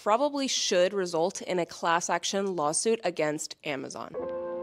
probably should result in a class action lawsuit against Amazon.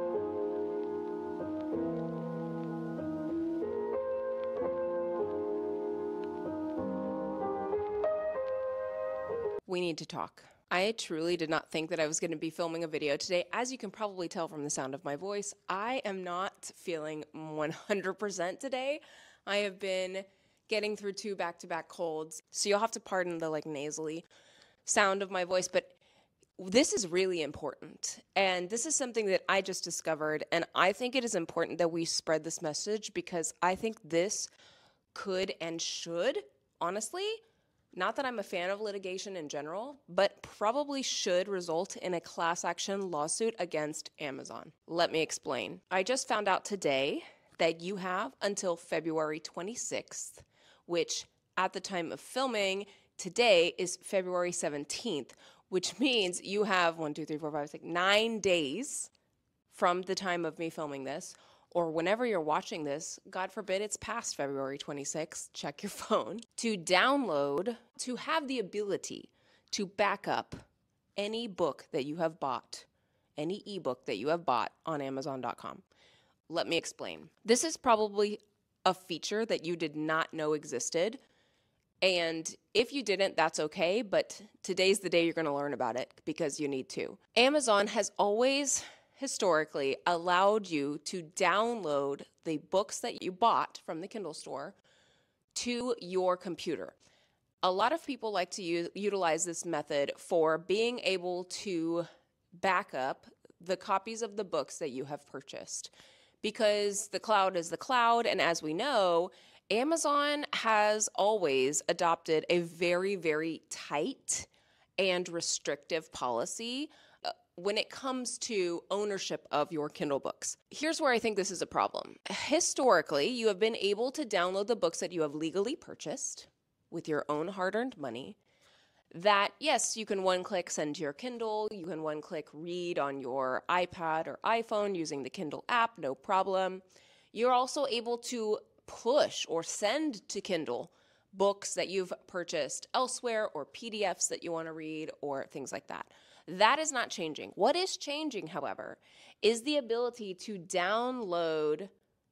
We need to talk. I truly did not think that I was going to be filming a video today. As you can probably tell from the sound of my voice, I am not feeling 100% today. I have been getting through 2 back-to-back colds, so you'll have to pardon the nasally sound of my voice, but this is really important. And this is something that I just discovered, and I think it is important that we spread this message because I think this could and should, honestly, not that I'm a fan of litigation in general, but probably should result in a class action lawsuit against Amazon. Let me explain. I just found out today that you have until February 26th, which at the time of filming today is February 17th, which means you have 9 days from the time of me filming this, or whenever you're watching this, God forbid it's past February 26th, check your phone, to download, to have the ability to back up any book that you have bought, any ebook that you have bought on Amazon.com. Let me explain. This is probably a feature that you did not know existed, and if you didn't, that's okay, but today's the day you're going to learn about it because you need to. Amazon has always historically allowed you to download the books that you bought from the Kindle store to your computer. A lot of people like to utilize this method for being able to back up the copies of the books that you have purchased because the cloud is the cloud, and as we know, Amazon has always adopted a very, very tight and restrictive policy when it comes to ownership of your Kindle books. Here's where I think this is a problem. Historically, you have been able to download the books that you have legally purchased with your own hard-earned money that, yes, you can one-click send to your Kindle, you can one-click read on your iPad or iPhone using the Kindle app, no problem. You're also able to push or send to Kindle books that you've purchased elsewhere or PDFs that you want to read or things like that. That is not changing. What is changing, however, is the ability to download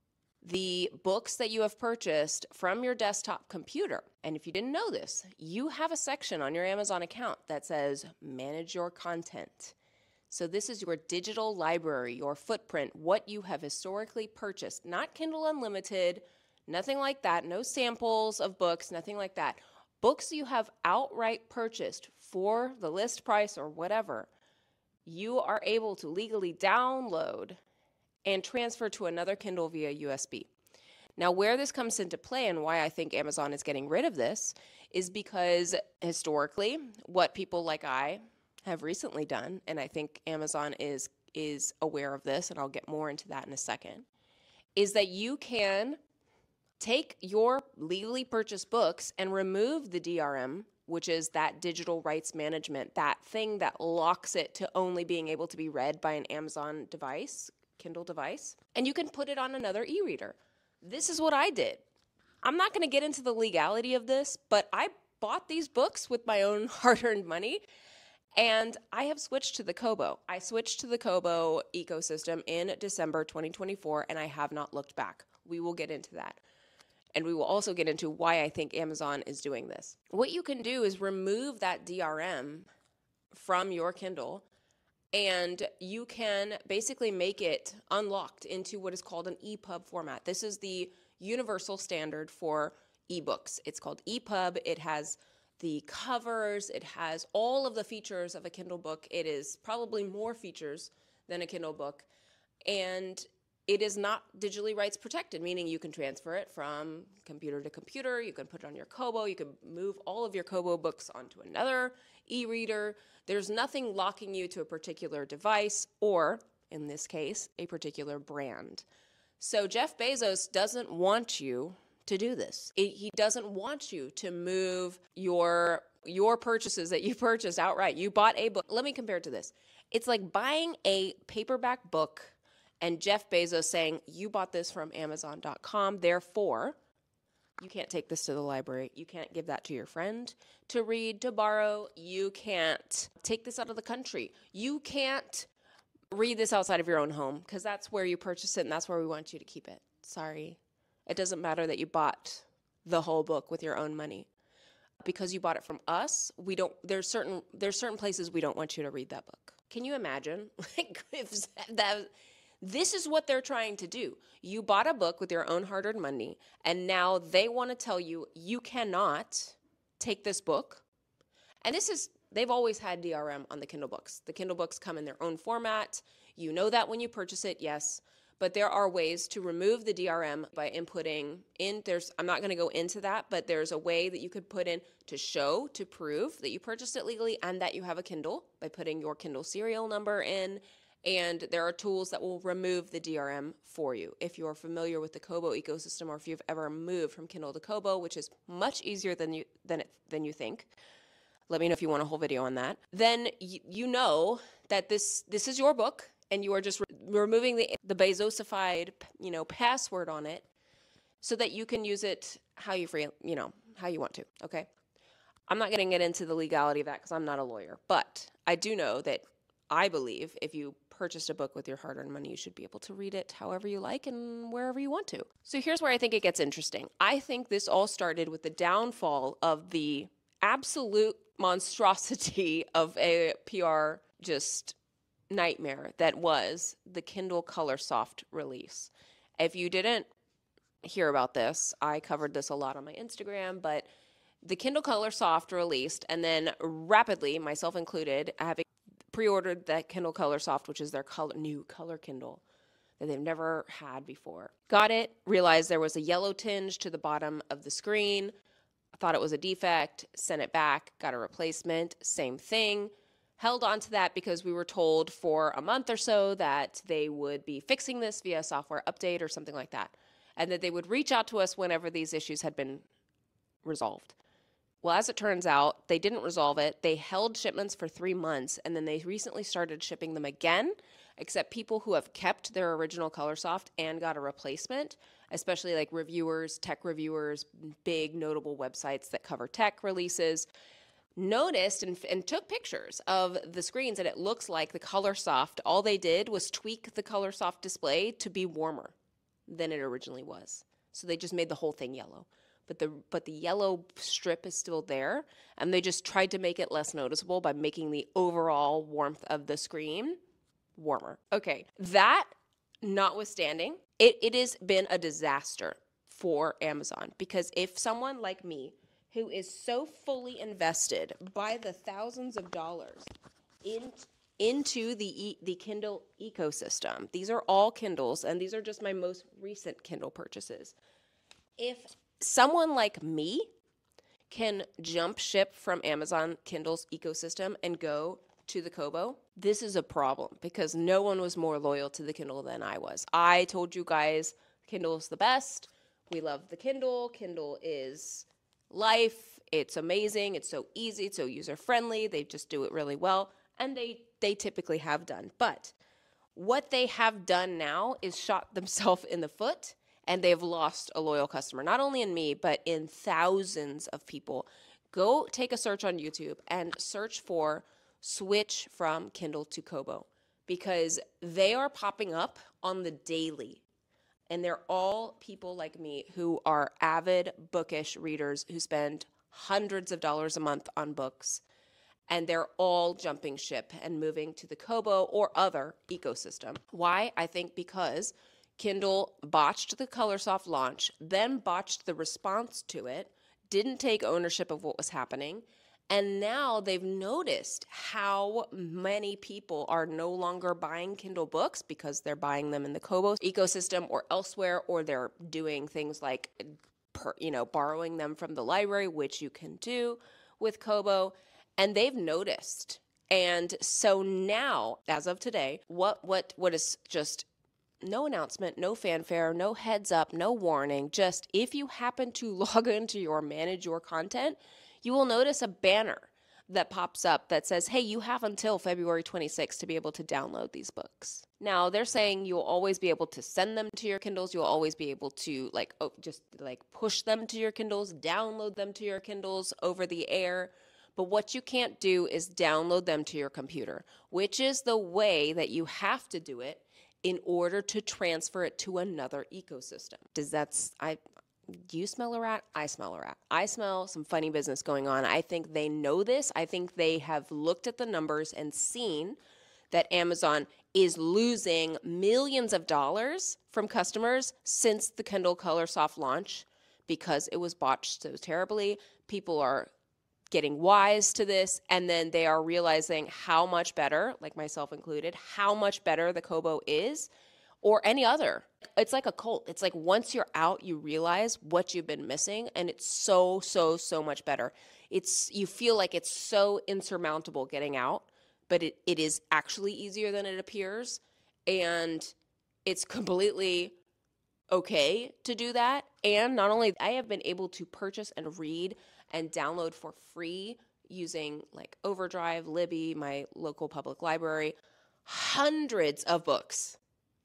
the books that you have purchased from your desktop computer. And if you didn't know this, you have a section on your Amazon account that says manage your content. So this is your digital library, your footprint, what you have historically purchased, not Kindle Unlimited, nothing like that, no samples of books, nothing like that. Books you have outright purchased for the list price or whatever, you are able to legally download and transfer to another Kindle via USB. Now, where this comes into play and why I think Amazon is getting rid of this is because historically, what people like I have recently done, and I think Amazon is aware of this, and I'll get more into that in a second, is that you can take your legally purchased books and remove the DRM, which is that digital rights management, that thing that locks it to only being able to be read by an Amazon device, Kindle device, and you can put it on another e-reader. This is what I did. I'm not going to get into the legality of this, but I bought these books with my own hard-earned money, and I have switched to the KOBO. I switched to the KOBO ecosystem in December 2024, and I have not looked back. We will get into that. And we will also get into why I think Amazon is doing this. What you can do is remove that DRM from your Kindle, and you can basically make it unlocked into what is called an EPUB format. This is the universal standard for ebooks. It's called EPUB. It has the covers. It has all of the features of a Kindle book. It is probably more features than a Kindle book. And it is not digitally rights protected, meaning you can transfer it from computer to computer. You can put it on your KOBO. You can move all of your KOBO books onto another e-reader. There's nothing locking you to a particular device or, in this case, a particular brand. So Jeff Bezos doesn't want you to do this. He doesn't want you to move your purchases that you purchased outright. You bought a book. Let me compare it to this. It's like buying a paperback book and Jeff Bezos saying, you bought this from Amazon.com, therefore, You can't take this to the library. You can't give that to your friend to read, to borrow. You can't take this out of the country. You can't read this outside of your own home because that's where you purchased it and that's where we want you to keep it. Sorry. It doesn't matter that you bought the whole book with your own money. Because you bought it from us, there's certain places we don't want you to read that book. Can you imagine? Like, if this is what they're trying to do. You bought a book with your own hard-earned money, and now they want to tell you you cannot take this book. And they've always had DRM on the Kindle books. The Kindle books come in their own format. You know that when you purchase it, yes. But there are ways to remove the DRM by inputting in. I'm not going to go into that, but there's a way that you could put in to prove that you purchased it legally and that you have a Kindle by putting your Kindle serial number in. And there are tools that will remove the DRM for you. If you're familiar with the KOBO ecosystem, or if you've ever moved from Kindle to KOBO, which is much easier than you think. Let me know if you want a whole video on that. Then you know that this is your book. And you are just removing the Bezosified, password on it, so that you can use it how you want to. Okay, I'm not going to get into the legality of that because I'm not a lawyer, but I do know that I believe if you purchased a book with your hard-earned money, you should be able to read it however you like and wherever you want to. So here's where I think it gets interesting. I think this all started with the downfall of the absolute monstrosity of a PR nightmare that was the Kindle Color Soft release. If you didn't hear about this, I covered this a lot on my Instagram, but the Kindle Color Soft released, and then rapidly, myself included, having pre-ordered that Kindle Color Soft, which is their new color Kindle that they've never had before. Got it, realized there was a yellow tinge to the bottom of the screen, thought it was a defect, sent it back, got a replacement, same thing. Held on to that because we were told for a month or so that they would be fixing this via software update or something like that, and that they would reach out to us whenever these issues had been resolved. Well, as it turns out, they didn't resolve it. They held shipments for 3 months, and then they recently started shipping them again, except people who have kept their original ColorSoft and got a replacement, especially like reviewers, tech reviewers, big notable websites that cover tech releases, noticed and took pictures of the screens, and it looks like the ColorSoft, all they did was tweak the ColorSoft display to be warmer than it originally was. So they just made the whole thing yellow. But the yellow strip is still there, and they just tried to make it less noticeable by making the overall warmth of the screen warmer. Okay, that notwithstanding, it has been a disaster for Amazon, because if someone like me who is so fully invested by the thousands of dollars into the Kindle ecosystem. These are all Kindles, and these are just my most recent Kindle purchases. If someone like me can jump ship from Amazon Kindle's ecosystem and go to the KOBO, this is a problem because no one was more loyal to the Kindle than I was. I told you guys Kindle is the best. We love the Kindle. Kindle is life. It's amazing. It's so easy. It's so user-friendly. They just do it really well, and they typically have done. But what they have done now is shot themselves in the foot, and they've lost a loyal customer, not only in me, but in thousands of people. Go take a search on YouTube and search for switch from Kindle to KOBO, because they are popping up on the daily. And they're all people like me who are avid bookish readers who spend hundreds of dollars a month on books. And they're all jumping ship and moving to the KOBO or other ecosystem. Why? I think because Kindle botched the ColorSoft launch, then botched the response to it, didn't take ownership of what was happening, and now they've noticed how many people are no longer buying Kindle books because they're buying them in the KOBO ecosystem or elsewhere, or they're doing things like borrowing them from the library, which you can do with KOBO, and they've noticed. And so now, as of today, what is just no announcement, no fanfare, no heads up, no warning, just if you happen to log into manage your content, you will notice a banner that pops up that says, hey, you have until February 26th to be able to download these books. Now, they're saying you'll always be able to send them to your Kindles. You'll always be able to just push them to your Kindles, download them to your Kindles over the air. But what you can't do is download them to your computer, which is the way that you have to do it in order to transfer it to another ecosystem. Do you smell a rat? I smell a rat. I smell some funny business going on. I think they know this. I think they have looked at the numbers and seen that Amazon is losing millions of dollars from customers since the Kindle Color Soft launch because it was botched so terribly. People are getting wise to this, and then they are realizing how much better, like myself included, how much better the KOBO is or any other. It's like a cult. It's like once you're out, you realize what you've been missing, and it's so much better. You feel like it's so insurmountable getting out, but it is actually easier than it appears, and it's completely okay to do that. And not only, I have been able to purchase and read and download for free using like Overdrive, Libby, my local public library, hundreds of books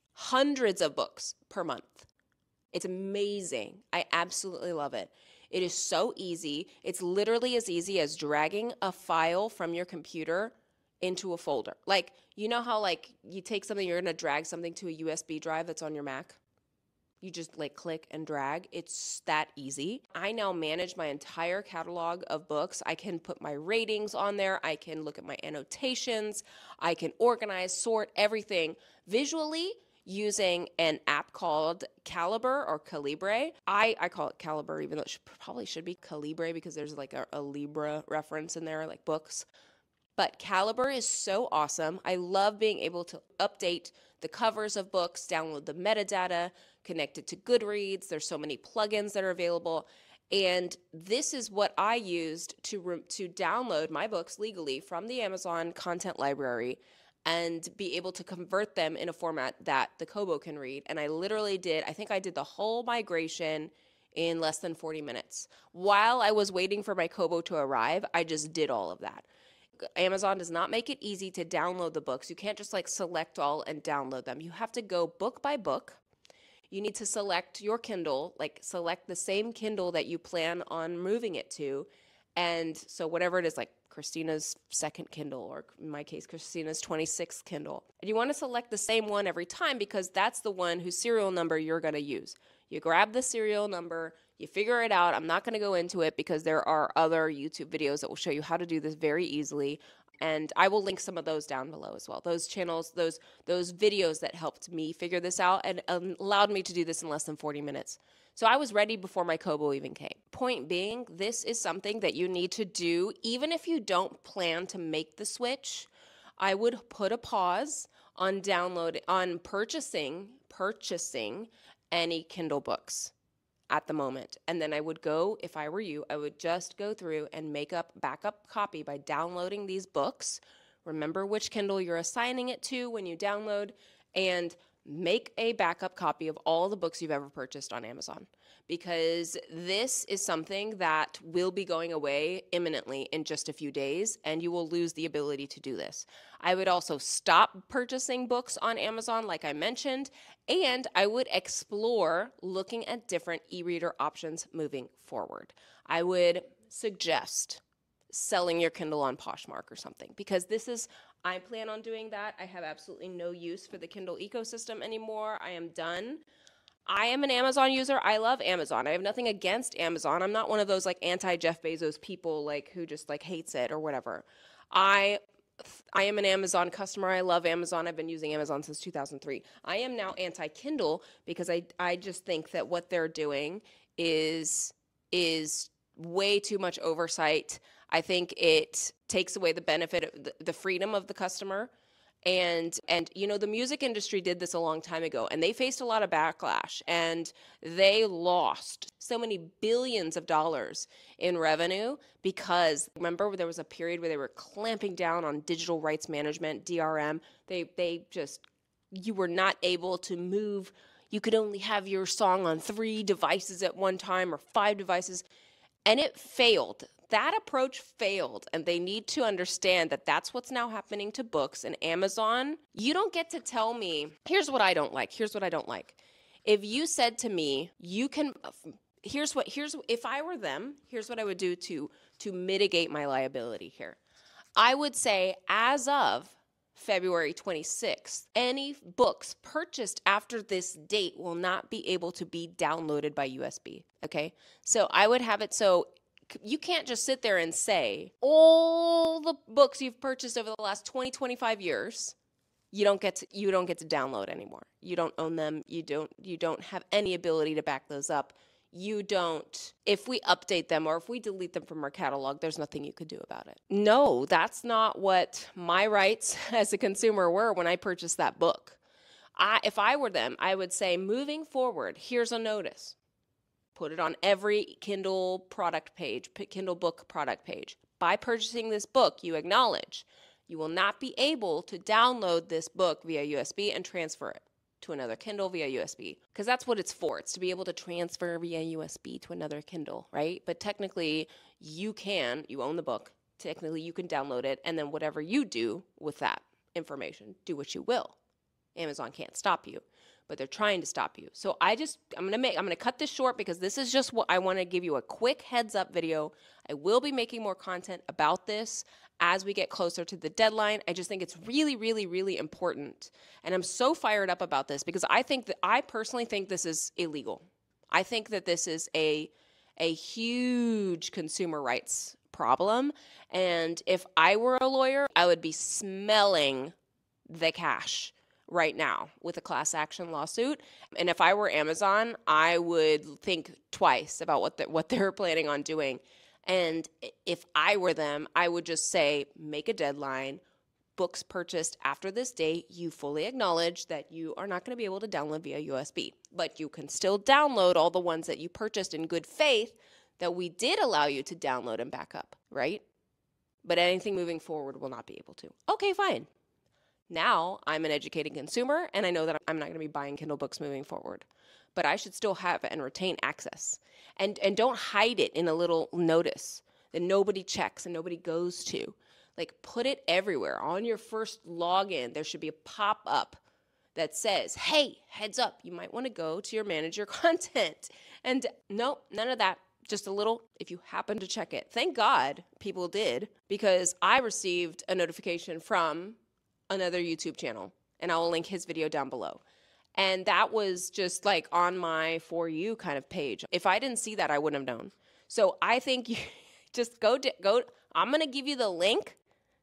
per month. It's amazing. I absolutely love it. It is so easy. It's literally as easy as dragging a file from your computer into a folder. Like, you know how like you take something, you're going to drag something to a USB drive that's on your Mac? You just like click and drag. It's that easy. I now manage my entire catalog of books. I can put my ratings on there. I can look at my annotations. I can organize, sort everything visually using an app called Calibre or Calibre. I call it Calibre, even though it probably should be Calibre because there's like a Libra reference in there, like books. But Calibre is so awesome. I love being able to update the covers of books, download the metadata, connect it to Goodreads. There's so many plugins that are available. And this is what I used to download my books legally from the Amazon content library and be able to convert them in a format that the KOBO can read. And I literally I think I did the whole migration in less than 40 minutes. While I was waiting for my KOBO to arrive, I just did all of that. Amazon does not make it easy to download the books. You can't just like select all and download them. You have to go book by book. You need to select your Kindle, like select the same Kindle that you plan on moving it to. And so whatever it is, like Kristina's second Kindle, or in my case, Kristina's 26th Kindle. And you want to select the same one every time because that's the one whose serial number you're going to use. You grab the serial number, you figure it out. I'm not going to go into it because there are other YouTube videos that will show you how to do this very easily. And I will link some of those down below as well. Those channels, those videos that helped me figure this out and allowed me to do this in less than 40 minutes. So I was ready before my KOBO even came. Point being, this is something that you need to do even if you don't plan to make the switch. I would put a pause on purchasing any Kindle books at the moment. And then I would go, if I were you, I would just go through and make a backup copy by downloading these books. Remember which Kindle you're assigning it to when you download, and make a backup copy of all the books you've ever purchased on Amazon, because this is something that will be going away imminently in just a few days, and you will lose the ability to do this. I would also stop purchasing books on Amazon, like I mentioned, and I would explore looking at different e-reader options moving forward. I would suggest selling your Kindle on Poshmark or something, because I plan on doing that. I have absolutely no use for the Kindle ecosystem anymore. I am done. I am an Amazon user. I love Amazon. I have nothing against Amazon. I'm not one of those like anti-Jeff Bezos people like who just like hates it or whatever. I am an Amazon customer. I love Amazon. I've been using Amazon since 2003. I am now anti-Kindle because I just think that what they're doing is way too much oversight. I think it takes away the benefit of the freedom of the customer. And you know, the music industry did this a long time ago, and they faced a lot of backlash, and they lost so many billions of dollars in revenue because, remember, there was a period where they were clamping down on digital rights management, DRM. You were not able to move. You could only have your song on 3 devices at one time or 5 devices, and it failed. that approach failed, and they need to understand that that's what's now happening to books and Amazon. You don't get to tell me, here's what I don't like. Here's what I don't like. If you said to me, you can, if I were them, here's what I would do to mitigate my liability here. I would say, as of February 26th, any books purchased after this date will not be able to be downloaded by USB, okay? So I would have it so you can't just sit there and say, all the books you've purchased over the last 20, 25 years, you don't get to download anymore. You don't own them. You don't have any ability to back those up. If we update them or if we delete them from our catalog, there's nothing you could do about it. No, that's not what my rights as a consumer were when I purchased that book. If I were them, I would say, moving forward, here's a notice. Put it on every Kindle product page, Kindle book product page. By purchasing this book, you acknowledge you will not be able to download this book via USB and transfer it to another Kindle via USB, because that's what it's for. It's to be able to transfer via USB to another Kindle, right? But technically, you own the book. Technically, you can download it, and then whatever you do with that information, do what you will. Amazon can't stop you, but they're trying to stop you. So I'm gonna cut this short because this is just what I want to give you a quick heads up video. I will be making more content about this as we get closer to the deadline. I just think it's really, really, really important. And I'm so fired up about this because I personally think this is illegal. I think that this is a huge consumer rights problem. And if I were a lawyer, I would be smelling the cash right now with a class action lawsuit. And if I were Amazon, I would think twice about what they're planning on doing. And if I were them, I would just say, make a deadline, books purchased after this date, you fully acknowledge that you are not going to be able to download via USB, but you can still download all the ones that you purchased in good faith that we did allow you to download and back up, right? But anything moving forward will not be able to. Okay, fine. Now I'm an educated consumer, and I know that I'm not going to be buying Kindle books moving forward. But I should still have and retain access. And don't hide it in a little notice that nobody checks and nobody goes to. Like, put it everywhere. On your first login, there should be a pop-up that says, hey, heads up, you might want to go to your manager content. And no, none of that. Just a little, if you happen to check it. Thank God people did, because I received a notification from another YouTube channel, and I will link his video down below. And that was just like on my For You kind of page. If I didn't see that, I wouldn't have known. So I think you just go. I'm going to give you the link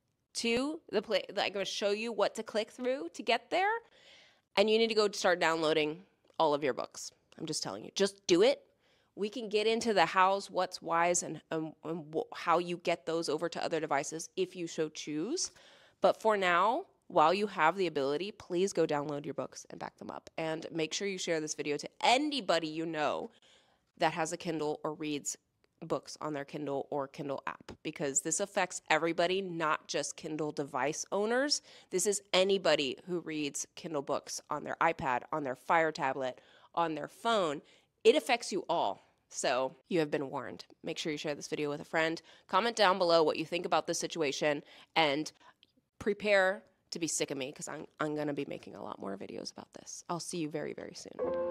to the play. I'm going to show you what to click through to get there. And you need to go start downloading all of your books. I'm just telling you, just do it. We can get into the hows, what's, whys, and how you get those over to other devices if you so choose. But for now, while you have the ability, please go download your books and back them up. And make sure you share this video to anybody you know that has a Kindle or reads books on their Kindle or Kindle app, because this affects everybody, not just Kindle device owners. This is anybody who reads Kindle books on their iPad, on their Fire tablet, on their phone. It affects you all. So you have been warned. Make sure you share this video with a friend. Comment down below what you think about this situation, and prepare to be sick of me, because I'm going to be making a lot more videos about this. I'll see you very, very soon.